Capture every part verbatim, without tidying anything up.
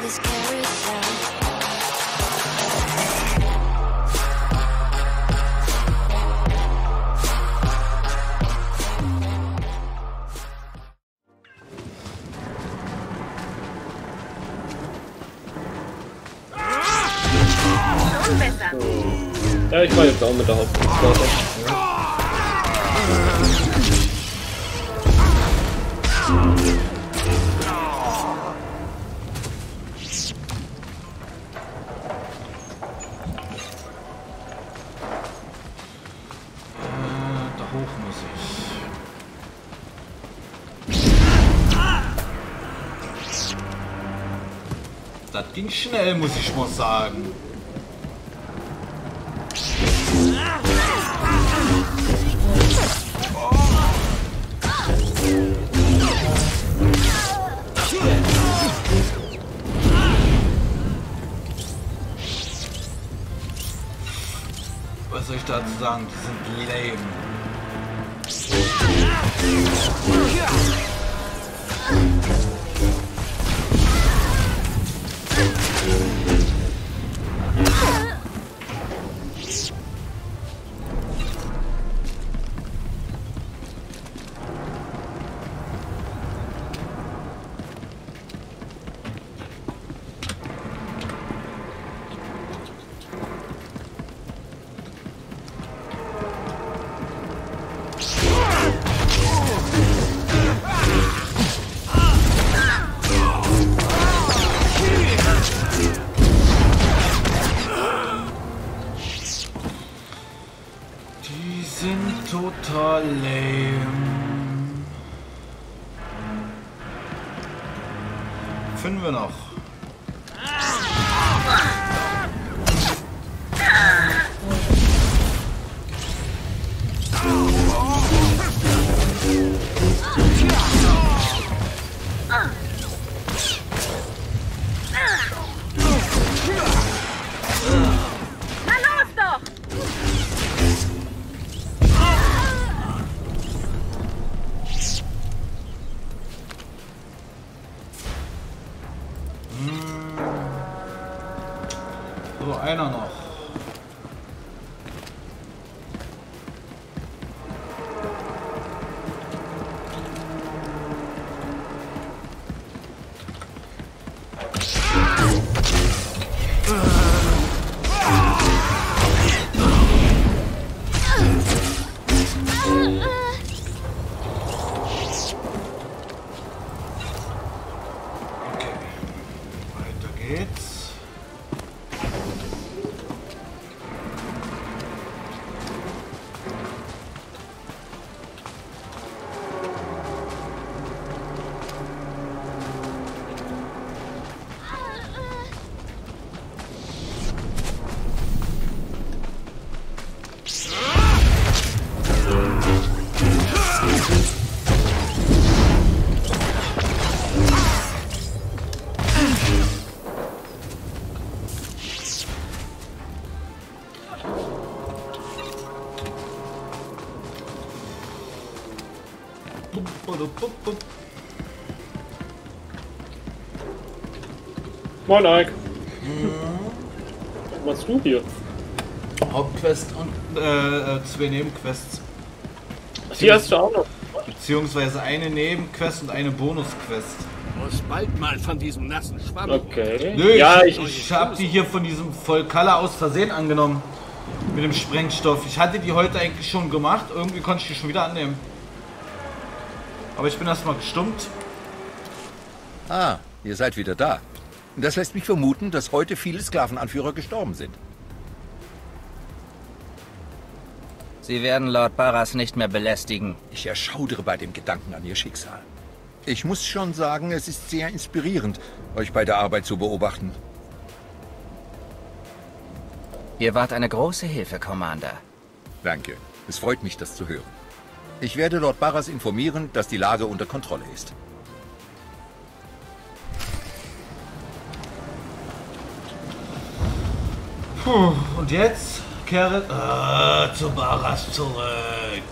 this carousel. Ja, ich war jetzt auch mit der Hauptflotte. Da hoch muss ich. Das ging schnell, muss ich mal sagen. Was soll ich dazu sagen? Die sind lame. Total lame. Finden wir noch. So, einer noch. Moin, Ike. Hm. Was machst du hier? Hauptquest und äh, zwei Nebenquests. Die hast du auch noch. Beziehungsweise eine Nebenquest und eine Bonusquest. Muss bald mal von diesem nassen Schwamm. Okay. Nö, ja, ich, ich, ich habe die hier von diesem Vollkaller aus Versehen angenommen. Mit dem Sprengstoff. Ich hatte die heute eigentlich schon gemacht. Irgendwie konnte ich die schon wieder annehmen. Aber ich bin erstmal gestummt. Ah, ihr seid wieder da. Das lässt mich vermuten, dass heute viele Sklavenanführer gestorben sind. Sie werden Lord Barras nicht mehr belästigen. Ich erschaudere bei dem Gedanken an ihr Schicksal. Ich muss schon sagen, es ist sehr inspirierend, euch bei der Arbeit zu beobachten. Ihr wart eine große Hilfe, Commander. Danke. Es freut mich, das zu hören. Ich werde Lord Barras informieren, dass die Lage unter Kontrolle ist. Puh, und jetzt kehre äh, zu Barras zurück.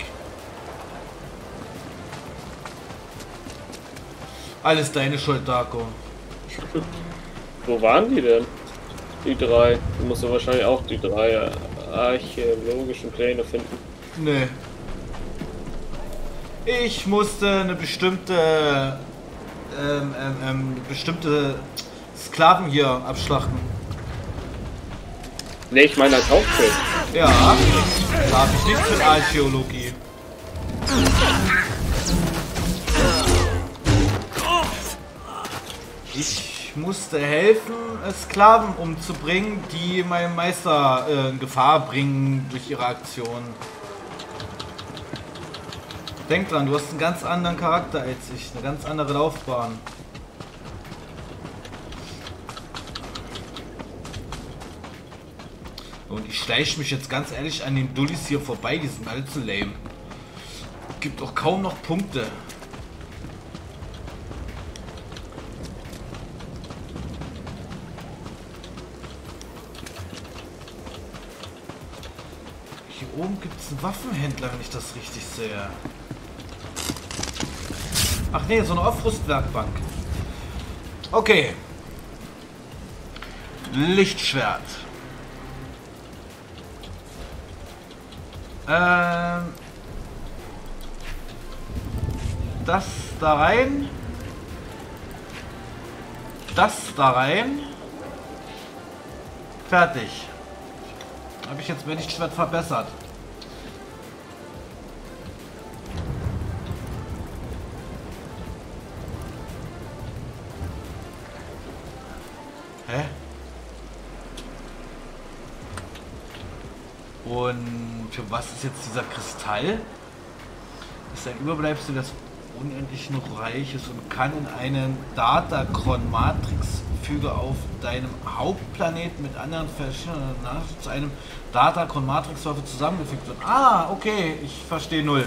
Alles deine Schuld, Darko. Wo waren die denn? Die drei. Du musst ja wahrscheinlich auch die drei archäologischen Pläne finden. Nee. Ich musste eine bestimmte ähm, ähm, ähm, bestimmte Sklaven hier abschlachten. Ne, ich meine als Hauptschild. Ja, da habe ich nichts mit Archäologie. Ich musste helfen, Sklaven umzubringen, die meinen Meister äh, in Gefahr bringen durch ihre Aktion. Denk dran, du hast einen ganz anderen Charakter als ich, eine ganz andere Laufbahn. Und ich schleiche mich jetzt ganz ehrlich an den Dullis hier vorbei, die sind alle zu lame. Gibt auch kaum noch Punkte. Hier oben gibt es einen Waffenhändler, wenn ich das richtig sehe. Ach nee, so eine Aufrüstwerkbank. Okay. Lichtschwert. Ähm, das da rein. Das da rein. Fertig. Habe ich jetzt mein Lichtschwert verbessert. Hä? Und für was ist jetzt dieser Kristall? Ist ein Überbleibsel des unendlichen Reiches und kann in einen Datacron-Matrix-Füge auf deinem Hauptplaneten mit anderen verschiedenen Nachrichten zu einem Datacron-Matrix-Waffe zusammengefügt werden. Ah, okay, ich verstehe null.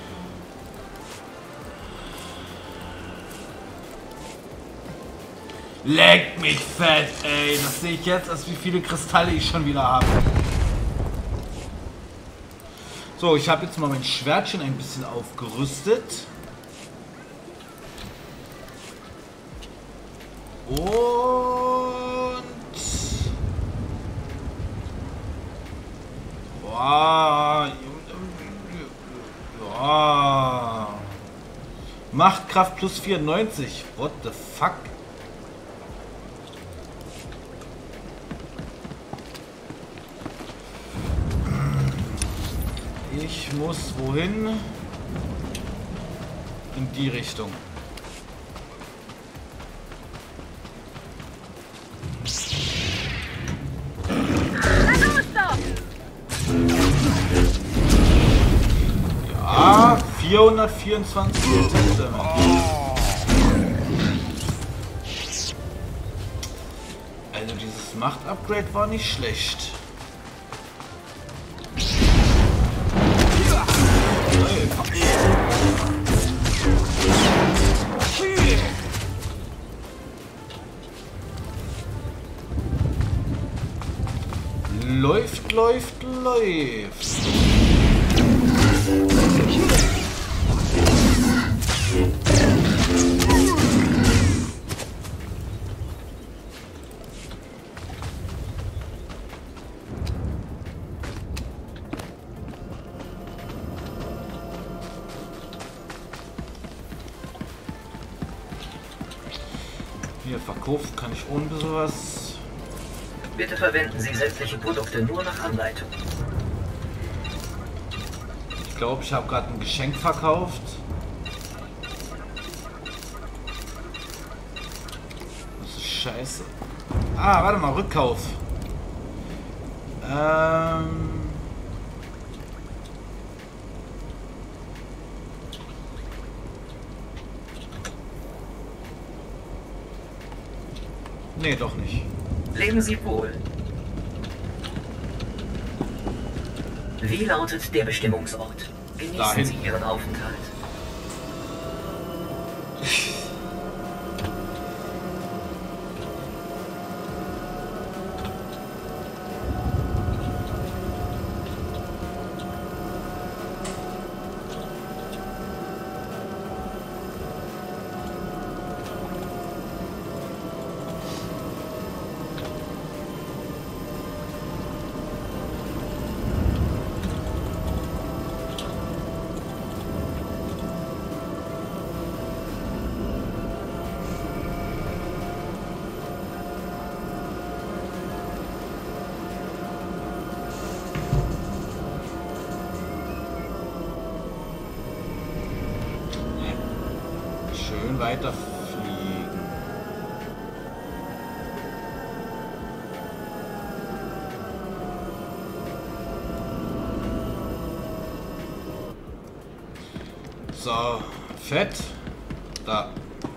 Leck mich fett, ey. Das sehe ich jetzt, als wie viele Kristalle ich schon wieder habe. So, ich habe jetzt mal mein Schwertchen ein bisschen aufgerüstet. Und... Boah. Ja. Machtkraft plus vierundneunzig. What the fuck? Ich muss wohin? In die Richtung. Ja, vierhundertvierundzwanzig Prozent. Also dieses Macht-Upgrade war nicht schlecht. Läuft, läuft, läuft. Hier verkaufen kann ich ohne sowas. Bitte verwenden Sie sämtliche Produkte nur nach Anleitung. Ich glaube, ich habe gerade ein Geschenk verkauft. Das ist scheiße. Ah, warte mal, Rückkauf. Ähm... Nee, doch nicht. Leben Sie wohl. Wie lautet der Bestimmungsort? Genießen Dahin. Sie Ihren Aufenthalt. können weiterfliegen. So, Fett. Da.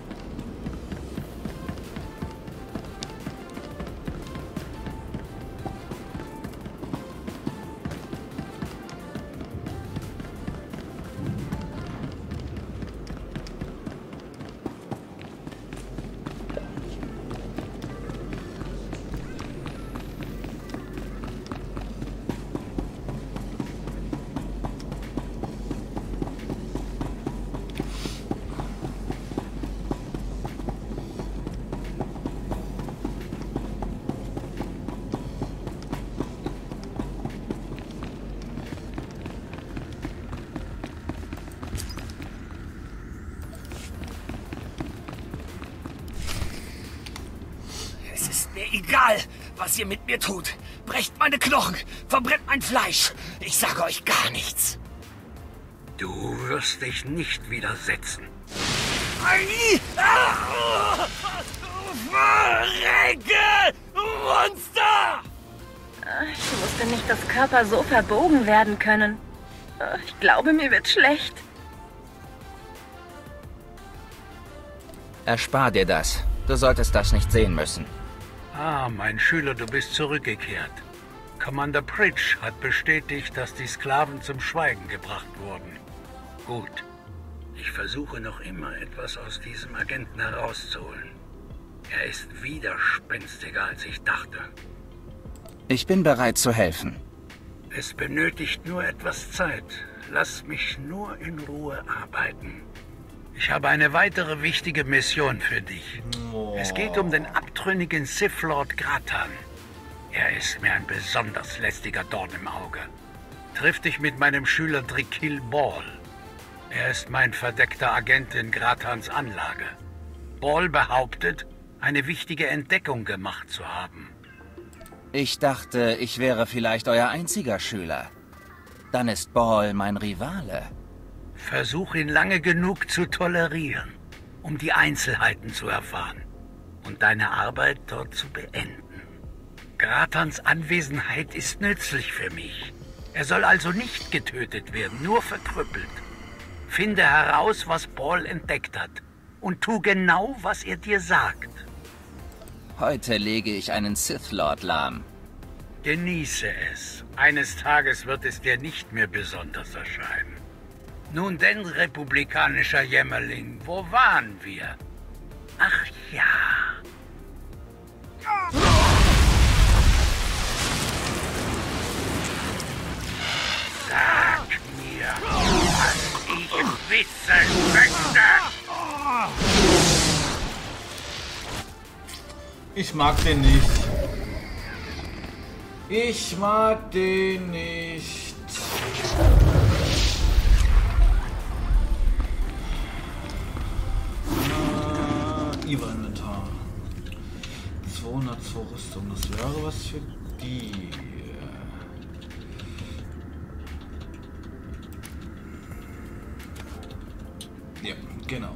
Egal, was ihr mit mir tut. Brecht meine Knochen, verbrennt mein Fleisch. Ich sage euch gar nichts. Du wirst dich nicht widersetzen. Ei! Ah! Verrecke! Monster! Ich wusste nicht, dass Körper so verbogen werden können. Ich glaube, mir wird schlecht. Erspar dir das. Du solltest das nicht sehen müssen. Ah, mein Schüler, du bist zurückgekehrt. Commander Pritch hat bestätigt, dass die Sklaven zum Schweigen gebracht wurden. Gut. Ich versuche noch immer etwas aus diesem Agenten herauszuholen. Er ist widerspenstiger, als ich dachte. Ich bin bereit zu helfen. Es benötigt nur etwas Zeit. Lass mich nur in Ruhe arbeiten. Ich habe eine weitere wichtige Mission für dich. Oh. Es geht um den abtrünnigen Sith Lord Gratan. Er ist mir ein besonders lästiger Dorn im Auge. Triff dich mit meinem Schüler Drakil Ball. Er ist mein verdeckter Agent in Gratans Anlage. Ball behauptet, eine wichtige Entdeckung gemacht zu haben. Ich dachte, ich wäre vielleicht euer einziger Schüler. Dann ist Ball mein Rivale. Versuch ihn lange genug zu tolerieren, um die Einzelheiten zu erfahren und deine Arbeit dort zu beenden. Gratans Anwesenheit ist nützlich für mich. Er soll also nicht getötet werden, nur verkrüppelt. Finde heraus, was Ball entdeckt hat und tu genau, was er dir sagt. Heute lege ich einen Sith Lord lahm. Genieße es. Eines Tages wird es dir nicht mehr besonders erscheinen. Nun denn, republikanischer Jämmerling, wo waren wir? Ach ja. Sag mir, was ich wissen möchte. Ich mag den nicht. Ich mag den nicht. Äh, Iva-Inventar. zweihundertzwei Rüstung. Das wäre was für die. Ja, genau.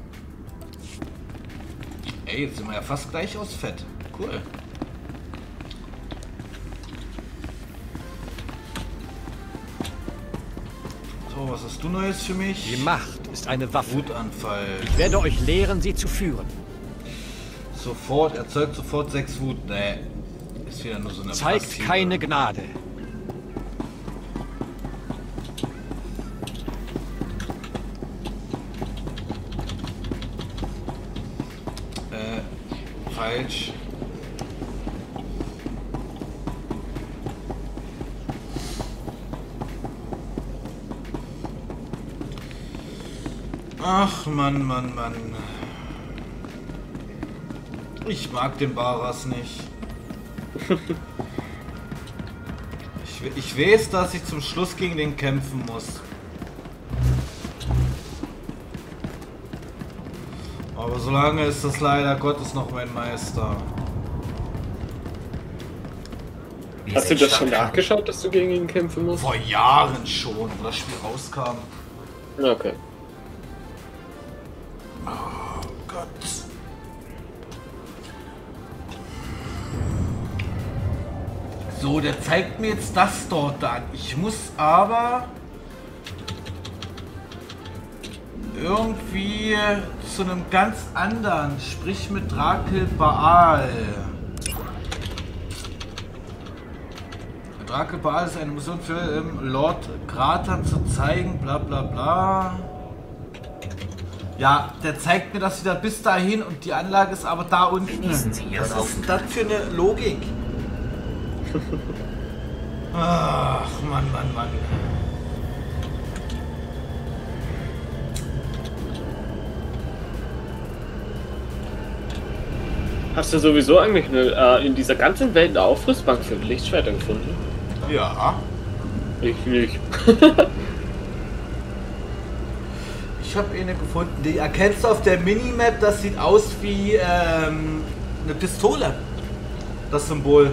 Ey, jetzt sind wir ja fast gleich aus Fett. Cool. So, was hast du Neues für mich? Die Macht ist eine Waffe. Wutanfall. Ich werde euch lehren, sie zu führen. Sofort, erzeugt sofort sechs Wut. Nee. Ist wieder nur so eine Zeigt passive. keine Gnade. Äh, falsch. Ach, Mann, Mann, Mann. Ich mag den Baras nicht. ich, ich weiß, dass ich zum Schluss gegen den kämpfen muss. Aber solange ist das leider Gottes noch mein Meister. Hast du das schon nachgeschaut, dass du gegen ihn kämpfen musst? Vor Jahren schon, wo das Spiel rauskam. Okay. Oh. Gott. So, der zeigt mir jetzt das dort an. Ich muss aber irgendwie zu einem ganz anderen, sprich mit Drakel Baal. Drakel Baal ist eine Mission für ähm, Lord Gratan zu zeigen, bla bla bla. Ja, der zeigt mir das wieder bis dahin und die Anlage ist aber da unten. Was ist denn das für eine Logik? Ach, Mann, Mann, Mann. Hast du sowieso eigentlich eine, äh, in dieser ganzen Welt eine Aufrüstbank für Lichtschwerter gefunden? Ja. Ich nicht. Ich habe eine gefunden. Die erkennst du auf der Minimap, das sieht aus wie ähm, eine Pistole. Das Symbol.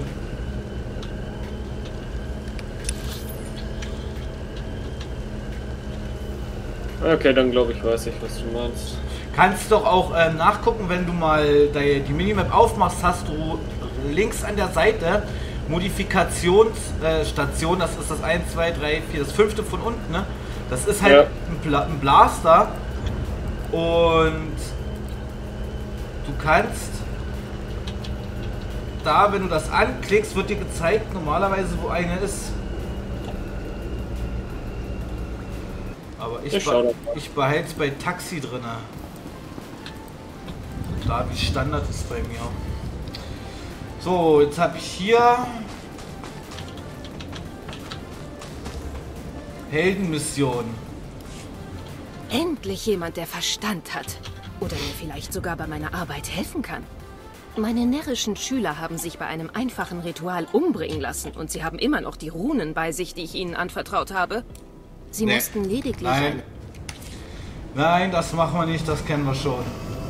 Okay, dann glaube ich, weiß ich, was du meinst. Kannst doch auch ähm, nachgucken, wenn du mal die, die Minimap aufmachst, hast du links an der Seite Modifikationsstation, äh, das ist das eins, zwei, drei, vier, das fünfte von unten, ne? Das ist halt ja. ein, Bla ein Blaster und du kannst da, wenn du das anklickst, wird dir gezeigt, normalerweise wo eine ist. Aber ich, ich, be ich behalte es bei Taxi drin. Da wie Standard ist bei mir. So, jetzt habe ich hier Heldenmission. Endlich jemand, der Verstand hat. Oder mir vielleicht sogar bei meiner Arbeit helfen kann. Meine närrischen Schüler haben sich bei einem einfachen Ritual umbringen lassen und sie haben immer noch die Runen bei sich, die ich ihnen anvertraut habe. Sie nee. mussten lediglich... Nein. Nein, das machen wir nicht, das kennen wir schon.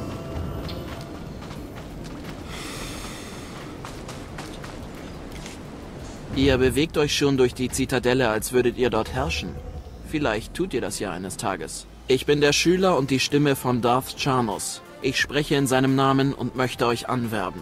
Ihr bewegt euch schon durch die Zitadelle, als würdet ihr dort herrschen. Vielleicht tut ihr das ja eines Tages. Ich bin der Schüler und die Stimme von Darth Charnos. Ich spreche in seinem Namen und möchte euch anwerben.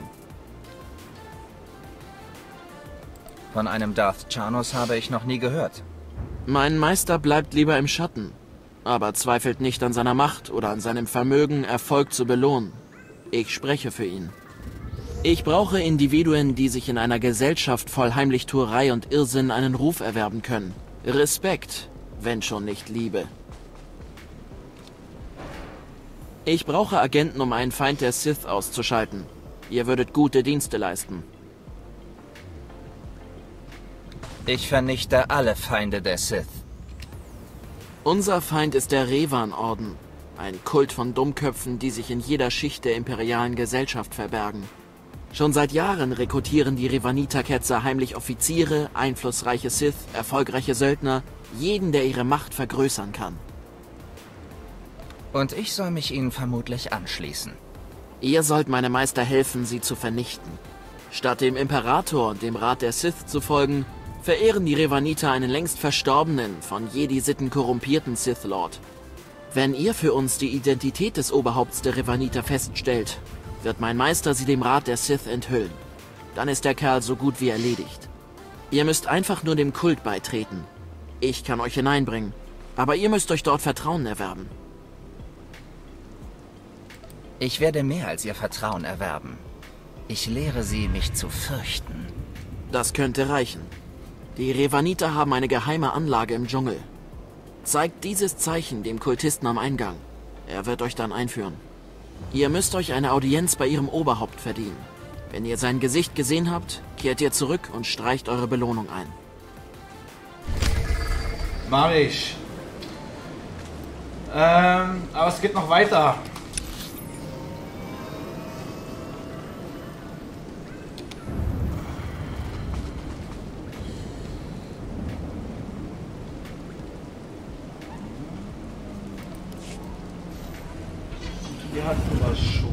Von einem Darth Charnos habe ich noch nie gehört. Mein Meister bleibt lieber im Schatten, aber zweifelt nicht an seiner Macht oder an seinem Vermögen, Erfolg zu belohnen. Ich spreche für ihn. Ich brauche Individuen, die sich in einer Gesellschaft voll Heimlichtuerei und Irrsinn einen Ruf erwerben können. Respekt, wenn schon nicht Liebe. Ich brauche Agenten, um einen Feind der Sith auszuschalten. Ihr würdet gute Dienste leisten. Ich vernichte alle Feinde der Sith. Unser Feind ist der Revan-Orden. Ein Kult von Dummköpfen, die sich in jeder Schicht der imperialen Gesellschaft verbergen. Schon seit Jahren rekrutieren die Revanita-Ketzer heimlich Offiziere, einflussreiche Sith, erfolgreiche Söldner, jeden, der ihre Macht vergrößern kann. Und ich soll mich ihnen vermutlich anschließen. Ihr sollt meinem Meister helfen, sie zu vernichten. Statt dem Imperator und dem Rat der Sith zu folgen, verehren die Revanita einen längst verstorbenen, von Jedi-Sitten korrumpierten Sith-Lord. Wenn ihr für uns die Identität des Oberhaupts der Revanita feststellt, wird mein Meister sie dem Rat der Sith enthüllen. Dann ist der Kerl so gut wie erledigt. Ihr müsst einfach nur dem Kult beitreten. Ich kann euch hineinbringen, aber ihr müsst euch dort Vertrauen erwerben. Ich werde mehr als ihr Vertrauen erwerben. Ich lehre sie, mich zu fürchten. Das könnte reichen. Die Revanita haben eine geheime Anlage im Dschungel. Zeigt dieses Zeichen dem Kultisten am Eingang. Er wird euch dann einführen. Ihr müsst euch eine Audienz bei ihrem Oberhaupt verdienen. Wenn ihr sein Gesicht gesehen habt, kehrt ihr zurück und streicht eure Belohnung ein. Mach ich. Ähm, aber es geht noch weiter. Die hatten wir schon.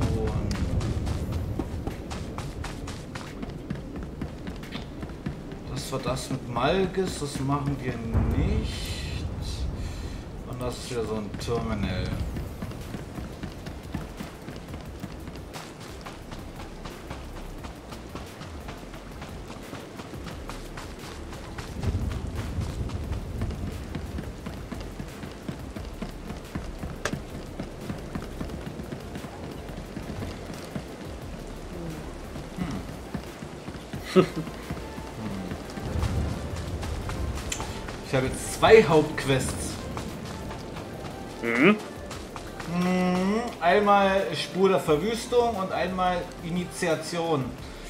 Das war das mit Malgus, das machen wir nicht. Und das ist ja so ein Terminal. Ich habe jetzt zwei Hauptquests. Mhm. Einmal Spur der Verwüstung und einmal Initiation.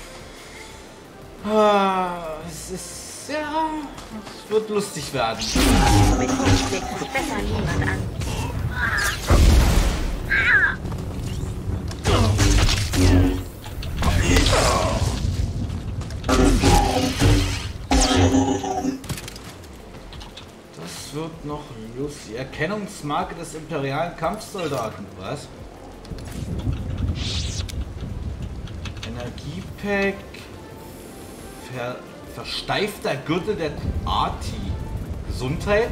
Es ist, ja, es wird lustig werden. Mit Konflikt kommt besser niemand an. Das wird noch lustig. Erkennungsmarke des imperialen Kampfsoldaten. Was? Energiepack. Ver versteifter Gürtel der Arti. Gesundheit.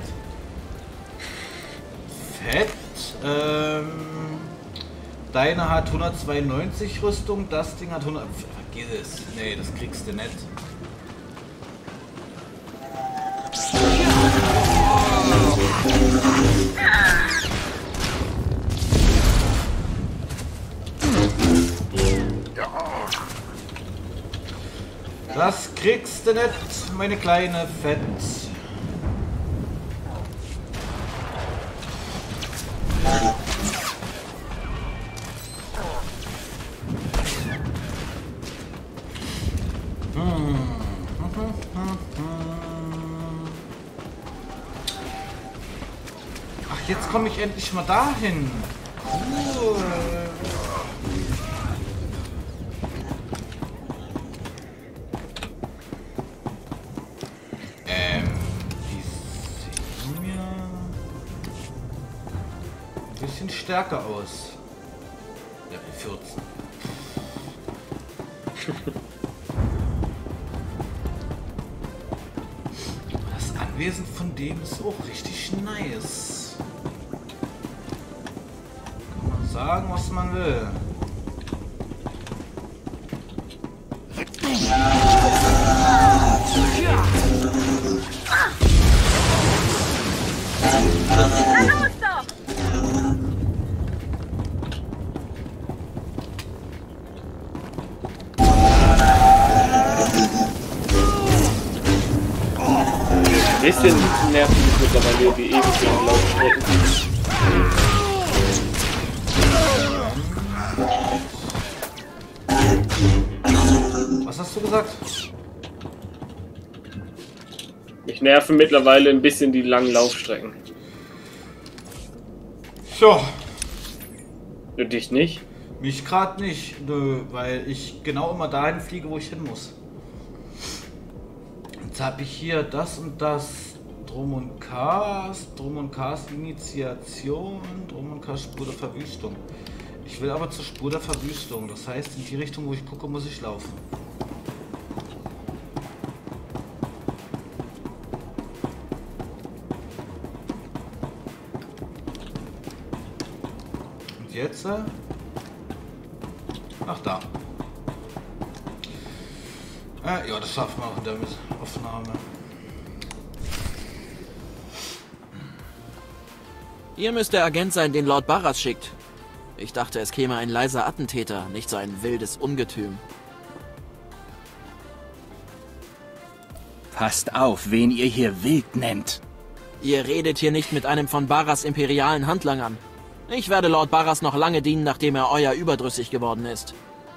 Fett. Ähm, deine hat hundertzweiundneunzig Rüstung. Das Ding hat hundert. Vergiss es. Nee, das kriegst du nicht. Das kriegst du nicht, meine kleine Fett. Ach, jetzt komme ich endlich mal dahin. Cool. Stärker aus. Level vierzehn. Das Anwesen von dem ist auch richtig nice. Kann man sagen, was man will. Ein bisschen nerven mich mittlerweile die ewig langen Laufstrecken. Was hast du gesagt? Mich nerven mittlerweile ein bisschen die langen Laufstrecken. Tja. Und dich nicht? Mich gerade nicht, nö, weil ich genau immer dahin fliege, wo ich hin muss. Jetzt habe ich hier das und das. Drum und Cast, Drum und Cast Initiation, Drum und Cast Spur der Verwüstung. Ich will aber zur Spur der Verwüstung. Das heißt, in die Richtung, wo ich gucke, muss ich laufen. Und jetzt? Ach, da. Äh, ja, das schaffen wir auch in der Aufnahme. Ihr müsst der Agent sein, den Lord Barras schickt. Ich dachte, es käme ein leiser Attentäter, nicht so ein wildes Ungetüm. Passt auf, wen ihr hier wild nennt. Ihr redet hier nicht mit einem von Barras imperialen Handlangern. Ich werde Lord Barras noch lange dienen, nachdem er euer überdrüssig geworden ist.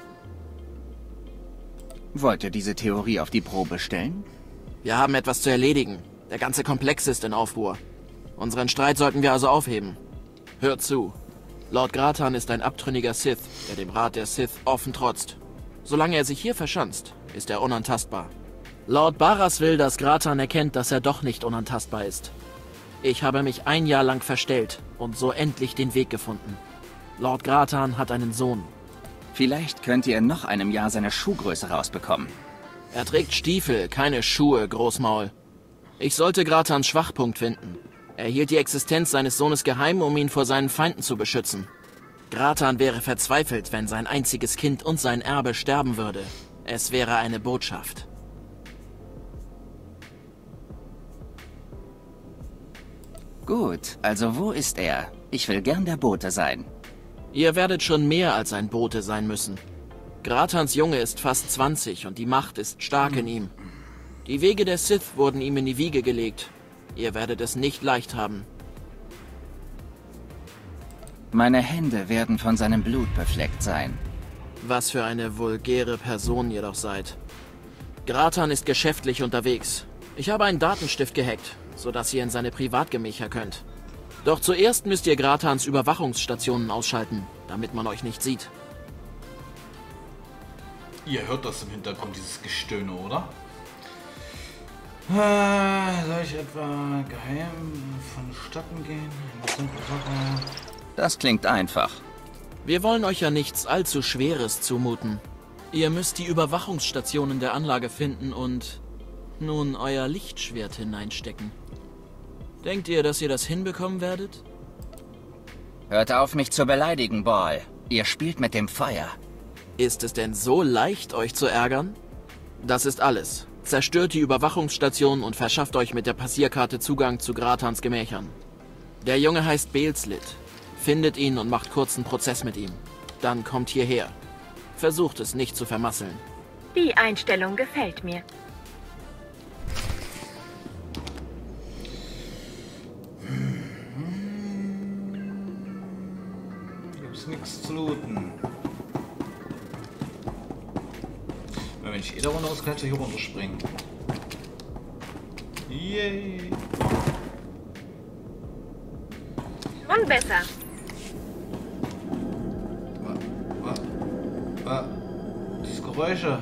Wollt ihr diese Theorie auf die Probe stellen? Wir haben etwas zu erledigen. Der ganze Komplex ist in Aufruhr. Unseren Streit sollten wir also aufheben. Hört zu. Lord Gratan ist ein abtrünniger Sith, der dem Rat der Sith offen trotzt. Solange er sich hier verschanzt, ist er unantastbar. Lord Barras will, dass Gratan erkennt, dass er doch nicht unantastbar ist. Ich habe mich ein Jahr lang verstellt und so endlich den Weg gefunden. Lord Gratan hat einen Sohn. Vielleicht könnt ihr in noch einem Jahr seine Schuhgröße rausbekommen. Er trägt Stiefel, keine Schuhe, Großmaul. Ich sollte Gratans Schwachpunkt finden. Er hielt die Existenz seines Sohnes geheim, um ihn vor seinen Feinden zu beschützen. Gratan wäre verzweifelt, wenn sein einziges Kind und sein Erbe sterben würde. Es wäre eine Botschaft. Gut, also wo ist er? Ich will gern der Bote sein. Ihr werdet schon mehr als ein Bote sein müssen. Gratans Junge ist fast zwanzig und die Macht ist stark in ihm. Die Wege der Sith wurden ihm in die Wiege gelegt. Ihr werdet es nicht leicht haben. Meine Hände werden von seinem Blut befleckt sein. Was für eine vulgäre Person ihr doch seid. Gratan ist geschäftlich unterwegs. Ich habe einen Datenstift gehackt, sodass ihr in seine Privatgemächer könnt. Doch zuerst müsst ihr Gratans Überwachungsstationen ausschalten, damit man euch nicht sieht. Ihr hört das im Hintergrund, dieses Gestöhne, oder? Äh, soll ich etwa geheim vonstatten gehen? Das klingt einfach. Wir wollen euch ja nichts allzu Schweres zumuten. Ihr müsst die Überwachungsstationen der Anlage finden und nun euer Lichtschwert hineinstecken. Denkt ihr, dass ihr das hinbekommen werdet? Hört auf, mich zu beleidigen, Ball. Ihr spielt mit dem Feuer. Ist es denn so leicht, euch zu ärgern? Das ist alles. Zerstört die Überwachungsstation und verschafft euch mit der Passierkarte Zugang zu Gratans Gemächern. Der Junge heißt Beelslit. Findet ihn und macht kurzen Prozess mit ihm. Dann kommt hierher. Versucht es nicht zu vermasseln. Die Einstellung gefällt mir. Gibt's nichts zu looten. Wenn ich eh da runter muss, kann ich hier runterspringen. Yay! Und besser. Ah, diese Geräusche.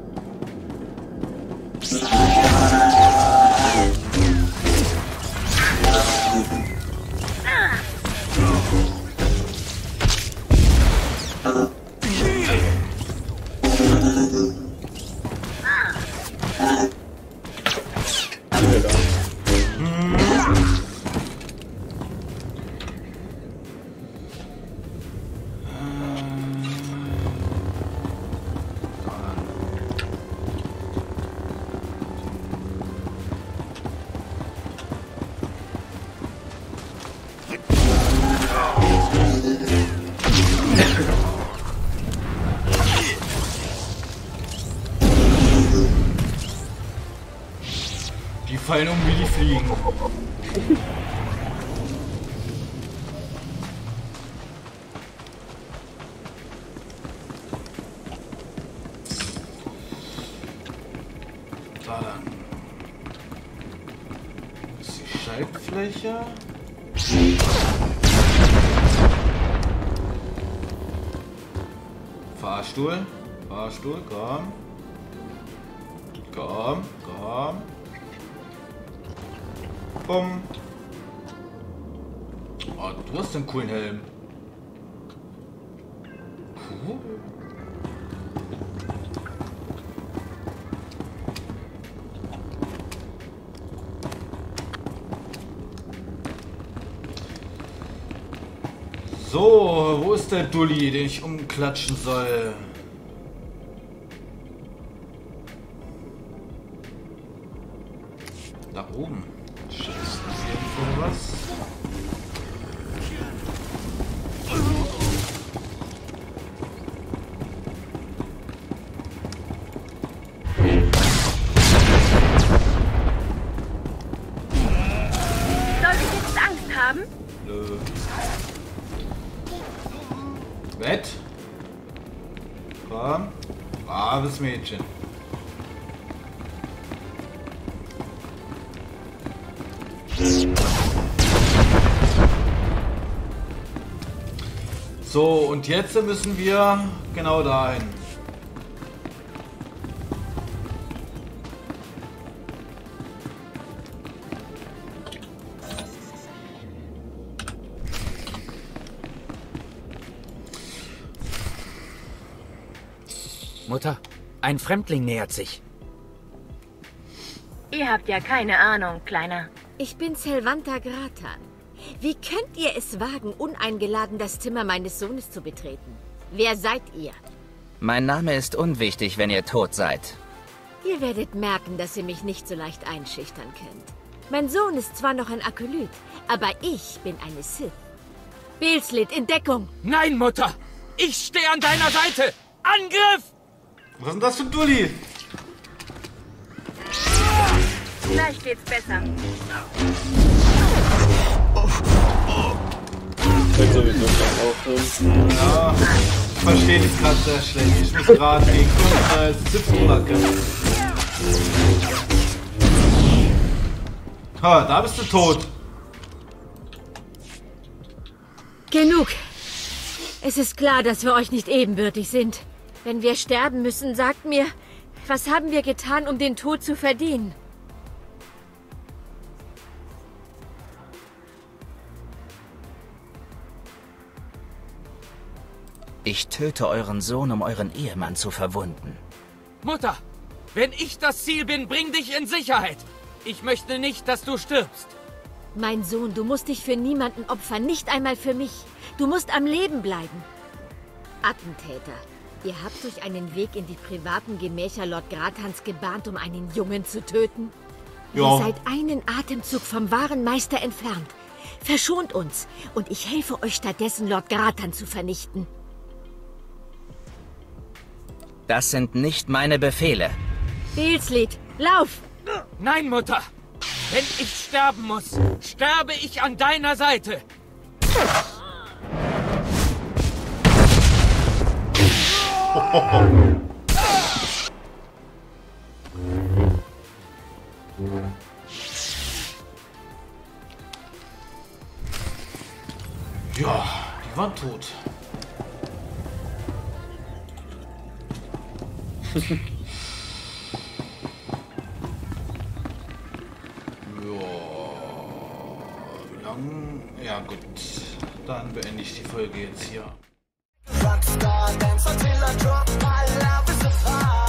Fallen um wie die Fliegen. Da lang. Das ist die Schaltfläche. Fahrstuhl. Fahrstuhl, komm. Komm, komm. Bumm. Oh, du hast einen coolen Helm. Cool. So, wo ist der Dulli, den ich umklatschen soll? Da oben. Scheiße, ist irgendwo was? Soll ich jetzt Angst haben? Nö. Bett. Komm. Braves Mädchen. So, und jetzt müssen wir genau dahin. Mutter, ein Fremdling nähert sich. Ihr habt ja keine Ahnung, Kleiner. Ich bin Selvanta Gratan. Wie könnt ihr es wagen, uneingeladen das Zimmer meines Sohnes zu betreten? Wer seid ihr? Mein Name ist unwichtig, wenn ihr tot seid. Ihr werdet merken, dass ihr mich nicht so leicht einschüchtern könnt. Mein Sohn ist zwar noch ein Akolyt, aber ich bin eine Sith. Beelslit in Deckung! Nein, Mutter! Ich stehe an deiner Seite! Angriff! Was ist denn das für ein Dulli? Gleich geht's besser. Ich will sowieso gleich aufhören. Ja, ich verstehe dich gerade sehr schlecht. Ich muss gerade gegen äh, Sith-Ruler kämpfen. Ha, da bist du tot. Genug. Es ist klar, dass wir euch nicht ebenbürtig sind. Wenn wir sterben müssen, sagt mir, was haben wir getan, um den Tod zu verdienen? Ich töte euren Sohn, um euren Ehemann zu verwunden. Mutter, wenn ich das Ziel bin, bring dich in Sicherheit. Ich möchte nicht, dass du stirbst. Mein Sohn, du musst dich für niemanden opfern, nicht einmal für mich. Du musst am Leben bleiben. Attentäter, ihr habt euch einen Weg in die privaten Gemächer Lord Grathans gebahnt, um einen Jungen zu töten? Ja. Ihr seid einen Atemzug vom wahren Meister entfernt. Verschont uns und ich helfe euch stattdessen, Lord Grathan zu vernichten. Das sind nicht meine Befehle. Beelslied, lauf! Nein, Mutter! Wenn ich sterben muss, sterbe ich an deiner Seite! Ja, die waren tot. Ja gut, dann beende ich die Folge jetzt hier.